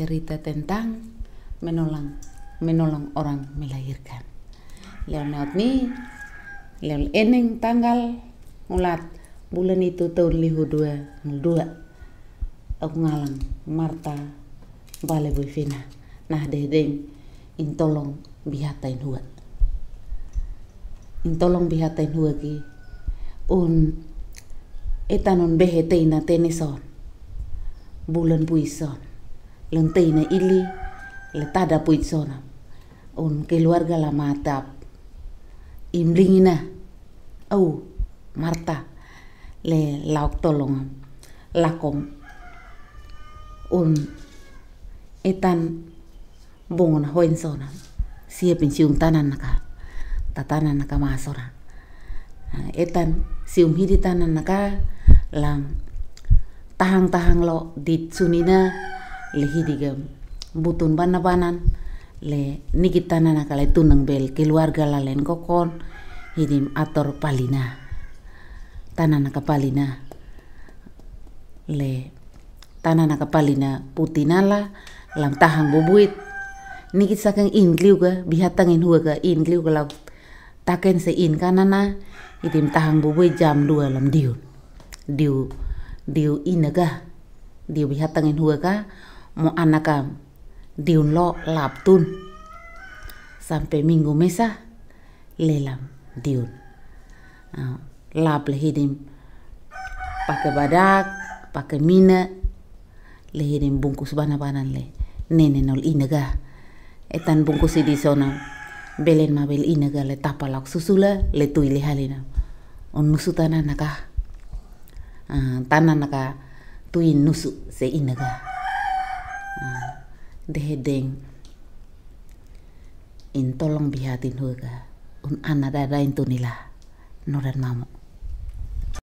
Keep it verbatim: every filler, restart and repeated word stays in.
cerita tentang menolong menolong orang melahirkan. Leonot ni leon eneng tanggal ngulat bulan itu tahun lihu dua dua aku ngalang Marta bale boyfina nah dedeng intolong bihatain huat intolong bihatain huat ki un etanon beheteina tenison bulan puison lenteina ili letada puisona un keluarga la matap imlingina au Marta le lauk tolong lakom un etan bongon hoin sona siapin sium tanan naka tatanan naka masora etan sium hidi tanan naka lam tahang-tahang lo dit sunina le hidigam butun bana-banan le nikit tanan naka le tunang bel keluarga la len kokon hidim ator palina tanan naka palina le tanan naka palina putinala lam tahang bobuit nikit sakang inkliu ga bihatangin hua ga inkliu ga lau taken se in kanana hidim tahang bobuit jam dua lam diun diu diu inaga diu bihatangin hua ga mo anakam diun lo laptun sampai minggu mesa lelam diun uh, lap le hidim pakai badak pakai mina le hidim bungkus bana-banan le nene nol inaga etan bungkus di sona belen mabel inaga le tapalak susula le tui le halina on nusu tanan naka uh, tanan naka tuin nusu se inaga uh, dehedeng in tolong bihatin huga un ana dadain tunila noran mamu